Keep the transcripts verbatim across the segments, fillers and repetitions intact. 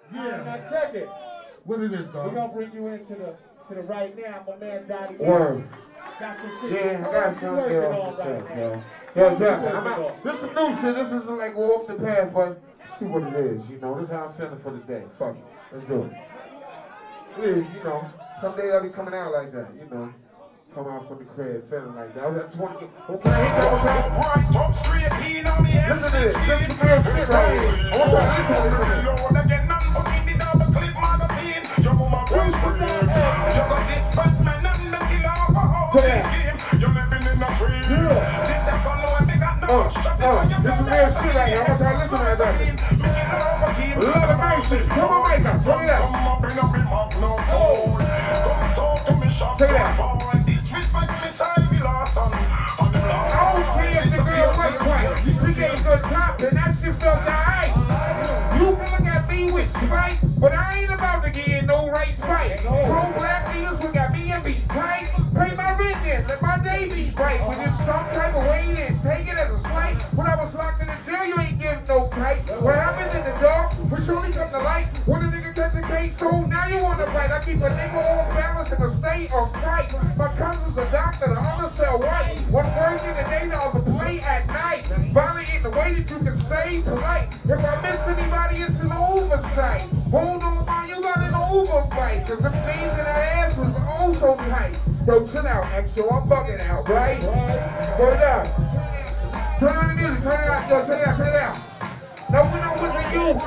Yeah. Now check it. What it is, dog? We're gonna bring you into the to the right now, my man Donnie. Word. Got some shit. Yeah, I got some working yeah, on right check, now. yo. Yo, Jack, I'm out. This is some new shit. This is like go off the path, but see what it is. You know, this is how I'm feeling for the day. Fuck it. Let's do it. It is, you know. Someday I'll be coming out like that, you know. Come out from the crib feeling like that. I just want to get. Oh, can I hit that one time? Top straight in on the M Listen to this. This is real shit right here. I want y'all to listen to this. Load again, none but in the double clip magazine. Your mama goes for you. You got this Batman and the killer of a house scheme. You're living in a dream. This is follow and they got no shot. Oh, this is real shit right here. I want y'all to listen to that. A lot of great shit. Come on, Micah. Turn it out. Come up in a big mouth, no more. Come talk to me, shop. Check it out. Disrespect me, side me, Lawson. I don't care if the girl was white. She gave good top, and that shit felt alright. You can look at me with spite, but I ain't about to get in no right fight. Pro-black niggas look at me and be tight. Pay my rent in, let my day be bright. When it's some type of way, then take it as a slight. When I was locked in the jail, you ain't give no kite. What happened in the dark will surely come to light. When a nigga catch a case, so now you wanna fight. I keep a nigga off balance in a state of fright. My cousin's a doctor, the other sell white. One work in the day, the other play at night. Violent in the way that you can say polite. If I missed anybody, it's an oversight. Hold on, man, you got an overbite. Cause them jeans in that ass was oh so tight. Yo, chill out, X-Yo, I'm bugging out, right? Word up. Turn on the music, turn it out, yo, check it out, check it out. No winner was a youth.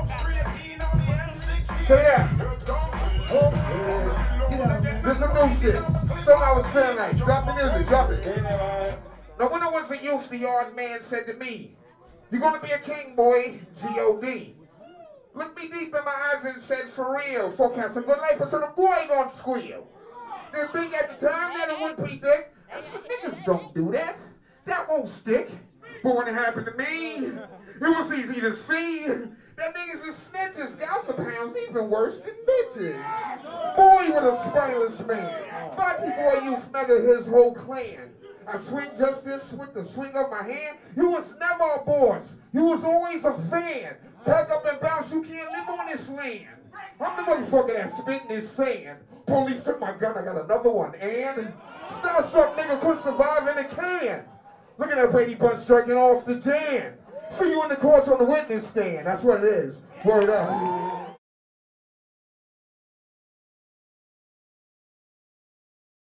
Check it out. This is some new shit. Something I was feeling like. Drop the music, drop it. Now when I was a youth, the yard man said to me, you're gonna be a king, boy, G O D Looked me deep in my eyes and said, for real, forecast a good life, I said, the boy ain't gonna squeal. Didn't think at the time that it wouldn't be thick. I said, niggas don't do that. That won't stick. But when it happened to me, it was easy to see. That niggas is snitches, gossip hounds, even worse than bitches. Boy with a spineless man. Rocky boy youth met his whole clan. I swing justice with the swing of my hand. You was never a boss. You was always a fan. Pack up and bounce, you can't live on this land. I'm the motherfucker that spit in this sand. Police took my gun, I got another one. And starstruck nigga couldn't survive in a can. Look at that Brady Bunch striking off the jam. See you in the courts on the witness stand. That's what it is. Word up.